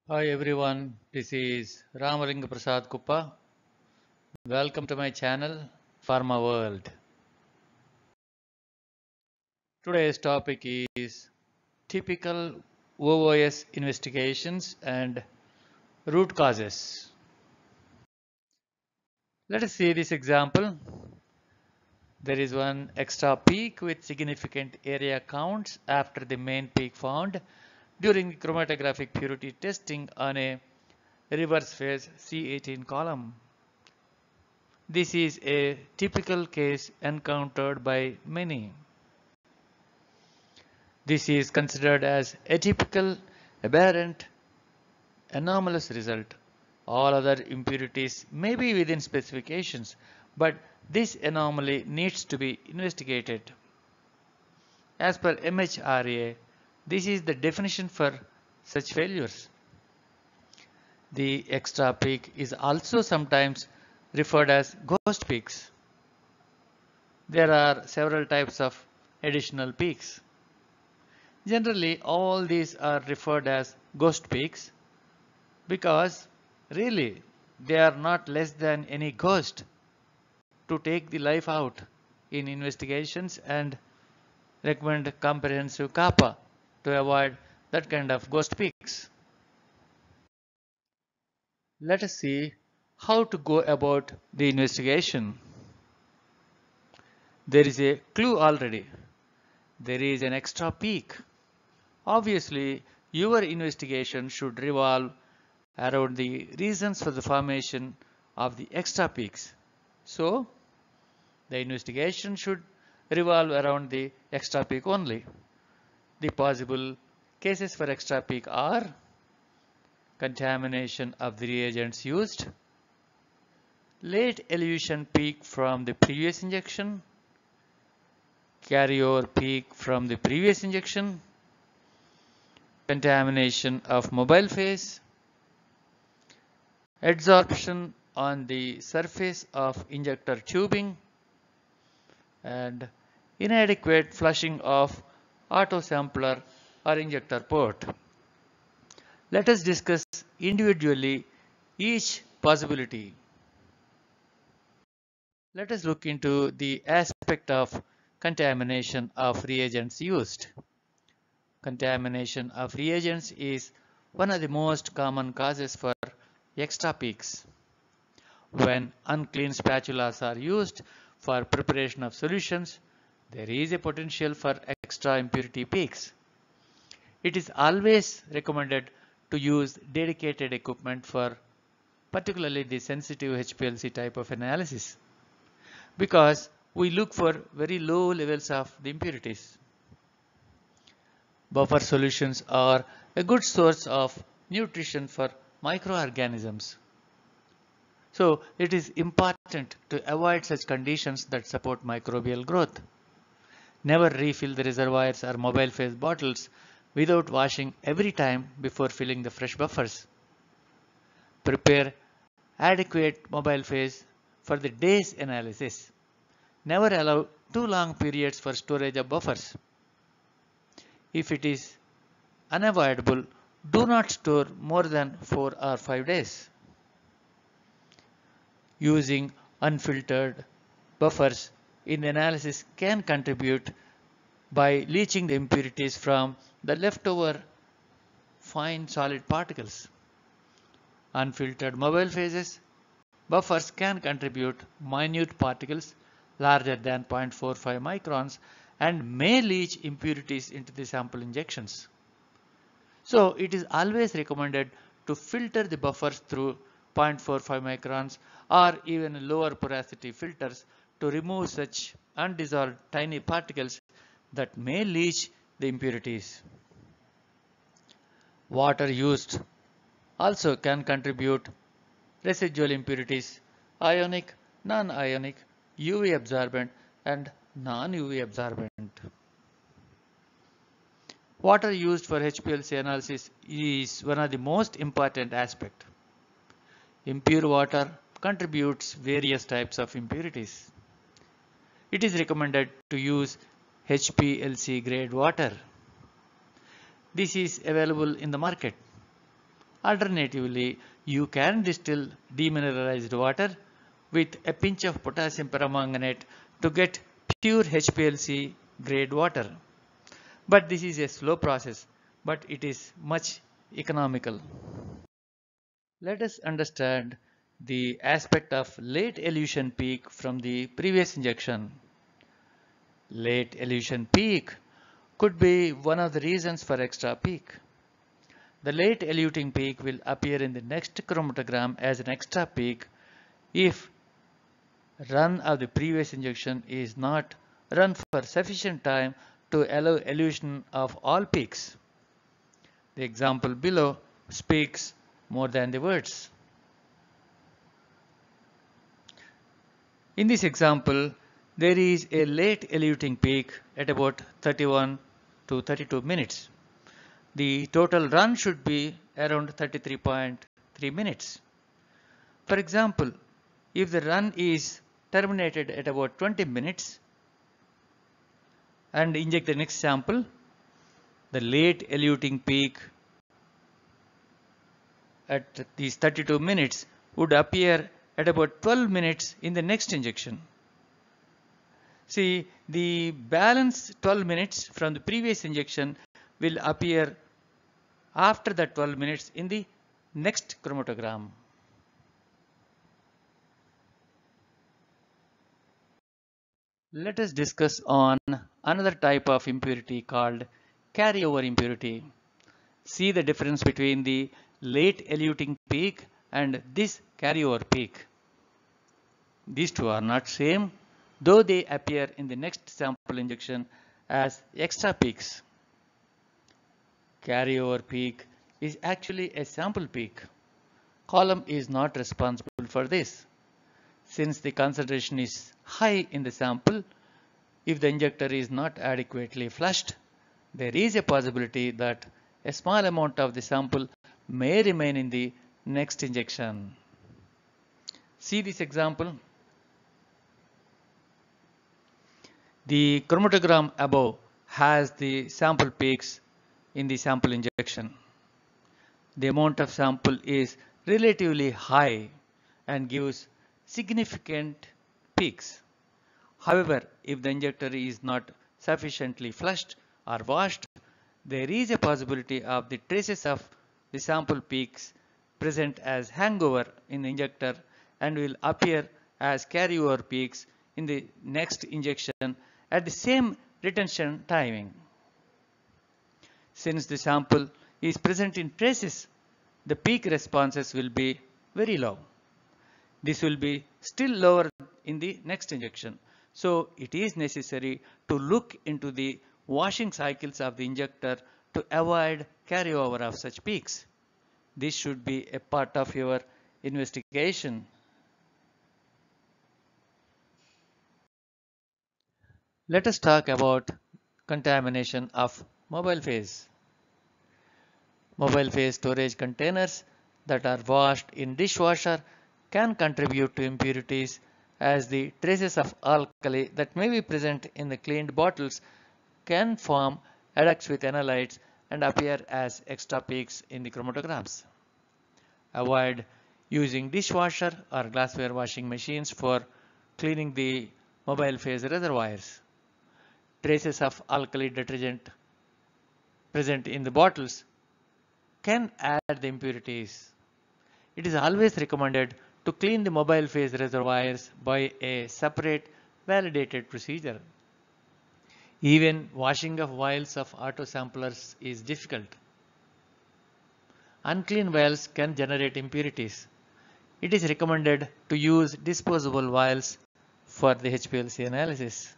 Hi everyone, this is Ramalinga Prasad Kuppa. Welcome to my channel Pharma World. Today's topic is typical OOS investigations and root causes. Let us see this example. There is one extra peak with significant area counts after the main peak found during the chromatographic purity testing on a reverse phase C18 column. This is a typical case encountered by many. This is considered as atypical, aberrant, anomalous result. All other impurities may be within specifications, but this anomaly needs to be investigated. As per MHRA, this is the definition for such failures. The extra peak is also sometimes referred as ghost peaks. There are several types of additional peaks. Generally, all these are referred as ghost peaks because really they are not less than any ghost to take the life out in investigations and recommend comprehensive CAPA to avoid that kind of ghost peaks. Let us see how to go about the investigation. There is a clue already. There is an extra peak. Obviously, your investigation should revolve around the reasons for the formation of the extra peaks. So, the investigation should revolve around the extra peak only. The possible cases for extra peak are contamination of the reagents used, late elution peak from the previous injection, carryover peak from the previous injection, contamination of mobile phase, adsorption on the surface of injector tubing, and inadequate flushing of autosampler or injector port. Let us discuss individually each possibility. Let us look into the aspect of contamination of reagents used. Contamination of reagents is one of the most common causes for extra peaks. When unclean spatulas are used for preparation of solutions, there is a potential for extra impurity peaks. It is always recommended to use dedicated equipment for particularly the sensitive HPLC type of analysis because we look for very low levels of the impurities. Buffer solutions are a good source of nutrition for microorganisms. So it is important to avoid such conditions that support microbial growth. Never refill the reservoirs or mobile phase bottles without washing every time before filling the fresh buffers. Prepare adequate mobile phase for the day's analysis. Never allow too long periods for storage of buffers. If it is unavoidable, do not store more than 4 or 5 days. Using unfiltered buffers in the analysis can contribute by leaching the impurities from the leftover fine solid particles. Unfiltered mobile phases buffers can contribute minute particles larger than 0.45 microns and may leach impurities into the sample injections. So it is always recommended to filter the buffers through 0.45 microns or even lower porosity filters to remove such undissolved tiny particles that may leach the impurities. Water used also can contribute residual impurities, ionic, non-ionic, UV absorbent and non-UV absorbent. Water used for HPLC analysis is one of the most important aspects. Impure water contributes various types of impurities. It is recommended to use HPLC grade water. This is available in the market. Alternatively, you can distill demineralized water with a pinch of potassium permanganate to get pure HPLC grade water. But this is a slow process, but it is much economical. Let us understand the aspect of late elution peak from the previous injection. Late elution peak could be one of the reasons for extra peak. The late eluting peak will appear in the next chromatogram as an extra peak if run of the previous injection is not run for sufficient time to allow elution of all peaks. The example below speaks more than the words. In this example, there is a late eluting peak at about 31 to 32 minutes. The total run should be around 33.3 minutes. For example, if the run is terminated at about 20 minutes and inject the next sample, the late eluting peak at these 32 minutes would appear at about 12 minutes in the next injection. See, the balance 12 minutes from the previous injection will appear after that 12 minutes in the next chromatogram. Let us discuss on another type of impurity called carryover impurity. See the difference between the late eluting peak and this carryover peak. These two are not same, though they appear in the next sample injection as extra peaks. Carryover peak is actually a sample peak. Column is not responsible for this. Since the concentration is high in the sample, if the injector is not adequately flushed, there is a possibility that a small amount of the sample may remain in the next injection. See this example. The chromatogram above has the sample peaks in the sample injection. The amount of sample is relatively high and gives significant peaks. However, if the injector is not sufficiently flushed or washed, there is a possibility of the traces of the sample peaks present as hangover in the injector and will appear as carryover peaks in the next injection at the same retention timing. Since the sample is present in traces, the peak responses will be very low. This will be still lower in the next injection. So it is necessary to look into the washing cycles of the injector to avoid carryover of such peaks. This should be a part of your investigation. Let us talk about contamination of mobile phase. Mobile phase storage containers that are washed in dishwasher can contribute to impurities as the traces of alkali that may be present in the cleaned bottles can form adducts with analytes and appear as extra peaks in the chromatograms. Avoid using dishwasher or glassware washing machines for cleaning the mobile phase reservoirs. Traces of alkali detergent present in the bottles can add the impurities. It is always recommended to clean the mobile phase reservoirs by a separate validated procedure. Even washing of vials of auto samplers is difficult. Unclean vials can generate impurities. It is recommended to use disposable vials for the HPLC analysis.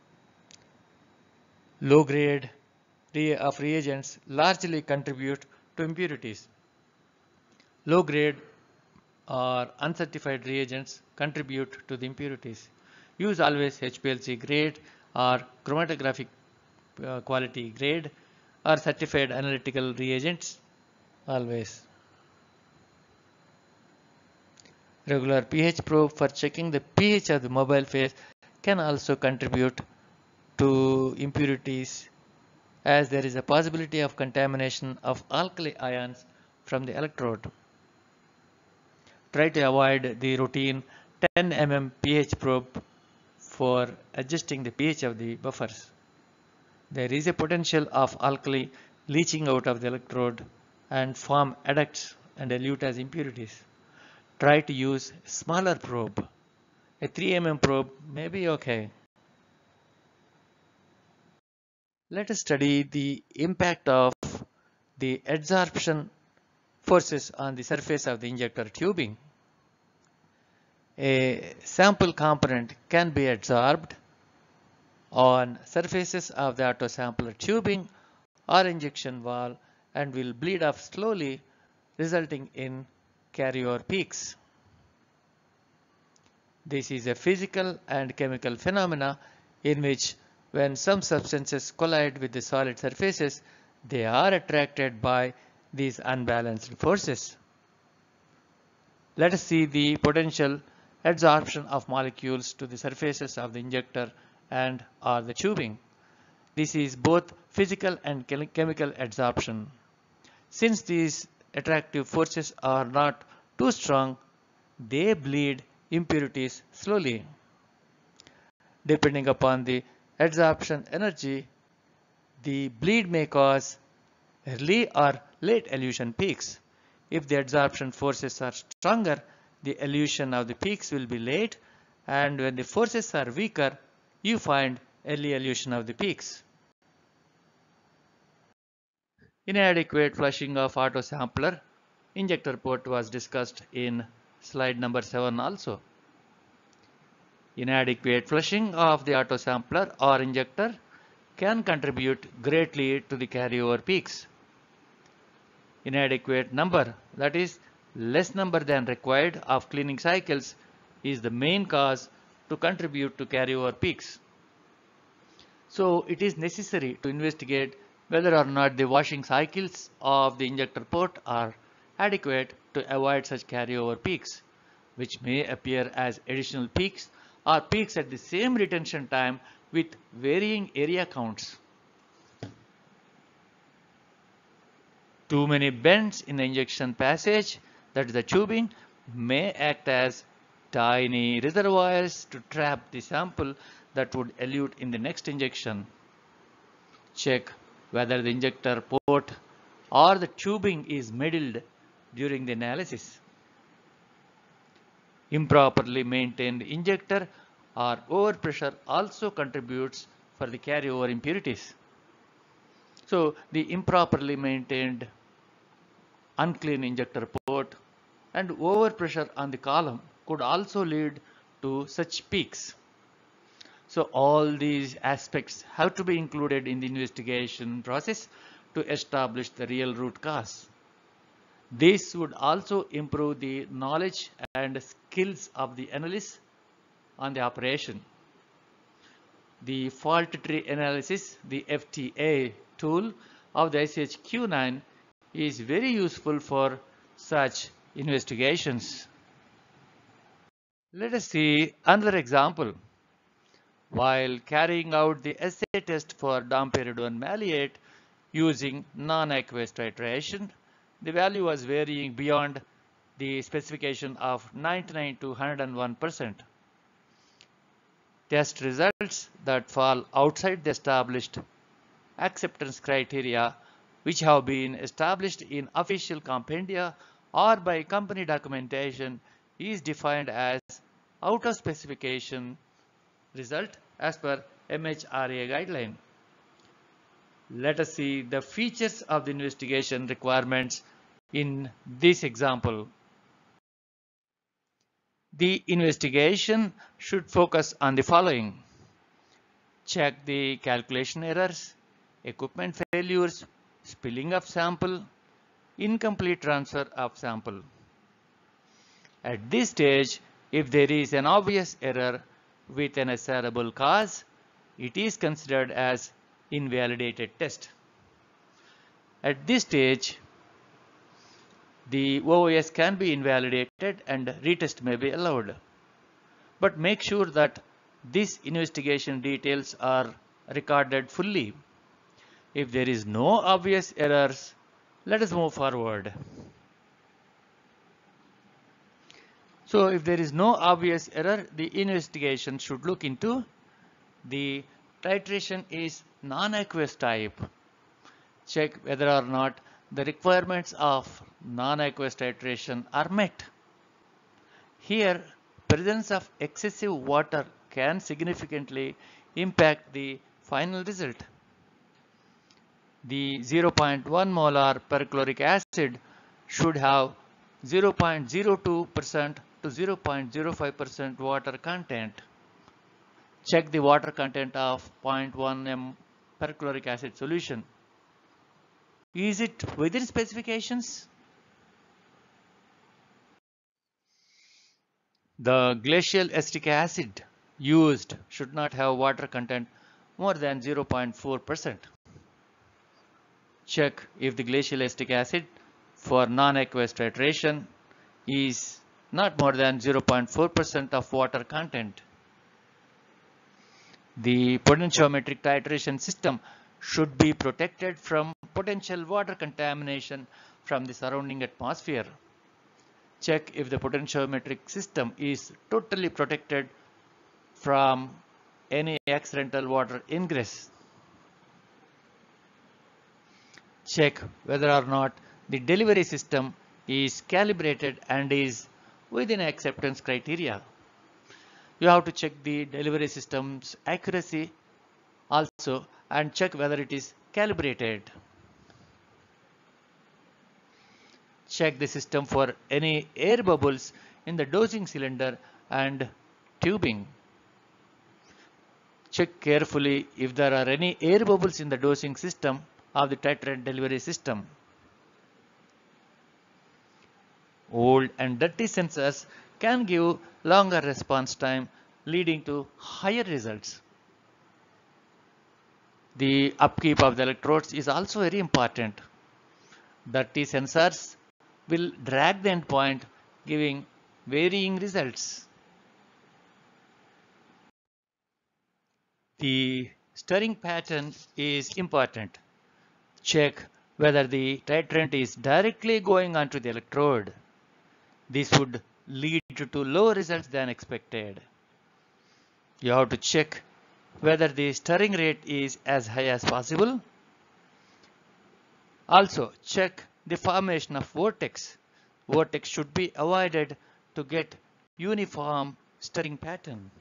Low grade of reagents largely contribute to impurities. Low grade or uncertified reagents contribute to the impurities. Use always HPLC grade or chromatographic quality grade or certified analytical reagents always. Regular pH probe for checking the pH of the mobile phase can also contribute to impurities as there is a possibility of contamination of alkali ions from the electrode. Try to avoid the routine 10 mm pH probe for adjusting the pH of the buffers. There is a potential of alkali leaching out of the electrode and form adducts and elute as impurities. Try to use smaller probe. A 3 mm probe may be okay. Let us study the impact of the adsorption forces on the surface of the injector tubing. A sample component can be adsorbed on surfaces of the autosampler tubing or injection valve and will bleed off slowly, resulting in carryover peaks. This is a physical and chemical phenomena in which when some substances collide with the solid surfaces, they are attracted by these unbalanced forces. Let us see the potential adsorption of molecules to the surfaces of the injector and or the tubing. This is both physical and chemical adsorption. Since these attractive forces are not too strong, they bleed impurities slowly. Depending upon the adsorption energy, the bleed may cause early or late elution peaks. If the adsorption forces are stronger, the elution of the peaks will be late, and when the forces are weaker, you find early elution of the peaks. Inadequate flushing of autosampler injector port was discussed in slide number 7 also. Inadequate flushing of the autosampler or injector can contribute greatly to the carryover peaks. Inadequate number, that is less number than required of cleaning cycles, is the main cause to contribute to carryover peaks. So it is necessary to investigate whether or not the washing cycles of the injector port are adequate to avoid such carryover peaks, which may appear as additional peaks or peaks at the same retention time with varying area counts. Too many bends in the injection passage, that is the tubing, may act as tiny reservoirs to trap the sample that would elute in the next injection. Check whether the injector port or the tubing is muddled during the analysis. Improperly maintained injector or overpressure also contributes for the carryover impurities. So the improperly maintained unclean injector port and overpressure on the column could also lead to such peaks. So all these aspects have to be included in the investigation process to establish the real root cause. This would also improve the knowledge and skills of the analyst on the operation. The fault tree analysis, the FTA tool of the ICH-Q9 is very useful for such investigations. Let us see another example. While carrying out the assay test for domperidone maleate using non-aqueous titration, the value was varying beyond the specification of 99 to 101%. Test results that fall outside the established acceptance criteria, which have been established in official compendia or by company documentation, is defined as out of specification result as per MHRA guideline. Let us see the features of the investigation requirements in this example. The investigation should focus on the following. Check the calculation errors, equipment failures, spilling of sample, incomplete transfer of sample. At this stage, if there is an obvious error with an ascertainable cause, it is considered as invalidated test. At this stage, the OOS can be invalidated and retest may be allowed. But make sure that these investigation details are recorded fully. If there is no obvious errors, let us move forward. So if there is no obvious error, the investigation should look into the titration is non-aqueous type. Check whether or not the requirements of non-aqueous titration are met. Here, presence of excessive water can significantly impact the final result. The 0.1 molar perchloric acid should have 0.02% to 0.05% water content. Check the water content of 0.1 m perchloric acid solution. Is it within specifications? The glacial acetic acid used should not have water content more than 0.4%. Check if the glacial acetic acid for non-aqueous titration is not more than 0.4% of water content. The potentiometric titration system should be protected from potential water contamination from the surrounding atmosphere. Check if the potentiometric system is totally protected from any accidental water ingress. Check whether or not the delivery system is calibrated and is within acceptance criteria. You have to check the delivery system's accuracy also and check whether it is calibrated. Check the system for any air bubbles in the dosing cylinder and tubing. Check carefully if there are any air bubbles in the dosing system of the titrant delivery system. Old and dirty sensors can give longer response time, leading to higher results. The upkeep of the electrodes is also very important. Dirty sensors will drag the endpoint, giving varying results. The stirring pattern is important. Check whether the titrant is directly going onto the electrode. This would lead to lower results than expected. You have to check whether the stirring rate is as high as possible. Also, check the formation of vortex. Vortex should be avoided to get uniform stirring pattern.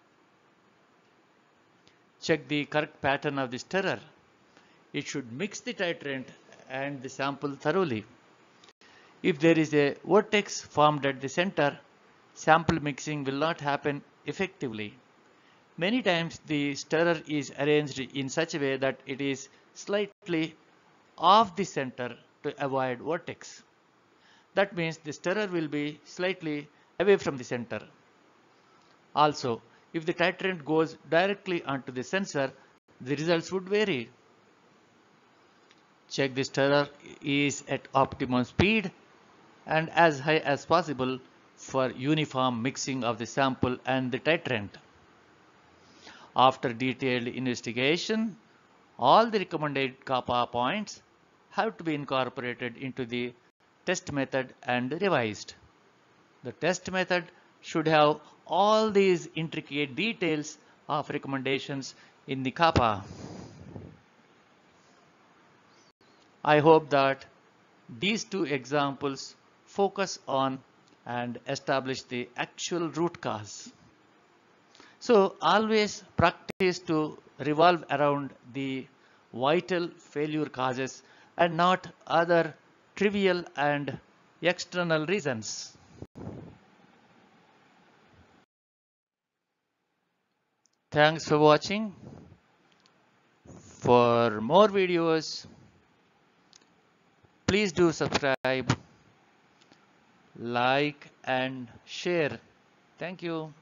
Check the correct pattern of the stirrer. It should mix the titrant and the sample thoroughly. If there is a vortex formed at the center, sample mixing will not happen effectively. Many times the stirrer is arranged in such a way that it is slightly off the center to avoid vortex. That means the stirrer will be slightly away from the center. Also, if the titrant goes directly onto the sensor, the results would vary. Check the stirrer is at optimum speed and as high as possible for uniform mixing of the sample and the titrant. After detailed investigation, all the recommended CAPA points have to be incorporated into the test method and revised. The test method should have all these intricate details of recommendations in the CAPA. I hope that these two examples focus on and establish the actual root cause. So always practice to revolve around the vital failure causes and not other trivial and external reasons. Thanks for watching. For more videos, please do subscribe, like and share. Thank you.